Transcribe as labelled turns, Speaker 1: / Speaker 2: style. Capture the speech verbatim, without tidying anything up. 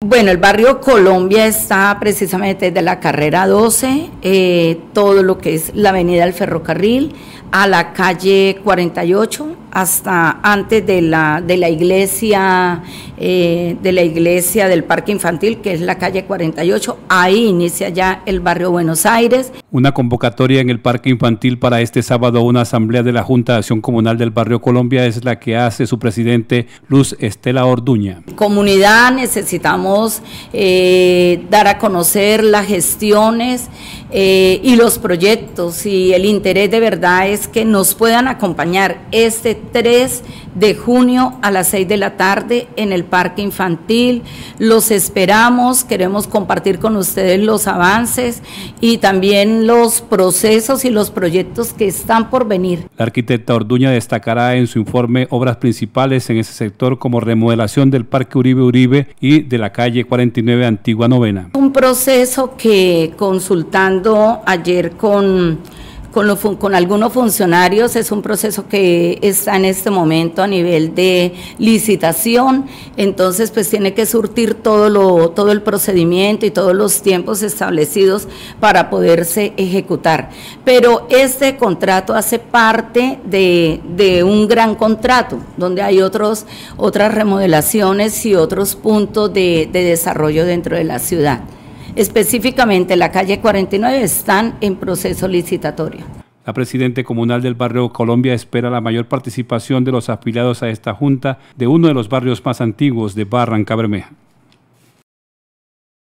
Speaker 1: Bueno, el barrio Colombia está precisamente desde la carrera doce, eh, todo lo que es la avenida del Ferrocarril, a la calle cuarenta y ocho, hasta antes de la, de la iglesia, eh, de la iglesia del Parque Infantil, que es la calle cuarenta y ocho, ahí inicia ya el barrio Buenos Aires.
Speaker 2: Una convocatoria en el Parque Infantil para este sábado, una asamblea de la Junta de Acción Comunal del barrio Colombia, es la que hace su presidente Luz Estela Orduña.
Speaker 1: Comunidad, necesitamos eh, dar a conocer las gestiones eh, y los proyectos, y el interés de verdad es que nos puedan acompañar este tres de junio a las seis de la tarde en el Parque Infantil. Los esperamos, queremos compartir con ustedes los avances y también los procesos y los proyectos que están por venir.
Speaker 2: La arquitecta Orduña destacará en su informe obras principales en ese sector como remodelación del Parque Uribe Uribe y de la calle cuarenta y nueve Antigua Novena.
Speaker 1: Un proceso que, consultando ayer con Con, lo, con algunos funcionarios, es un proceso que está en este momento a nivel de licitación, entonces pues tiene que surtir todo, lo, todo el procedimiento y todos los tiempos establecidos para poderse ejecutar. Pero este contrato hace parte de, de un gran contrato, donde hay otros, otras remodelaciones y otros puntos de, de desarrollo dentro de la ciudad. Específicamente la calle cuarenta y nueve están en proceso licitatorio.
Speaker 2: La presidenta comunal del barrio Colombia espera la mayor participación de los afiliados a esta junta de uno de los barrios más antiguos de Barrancabermeja.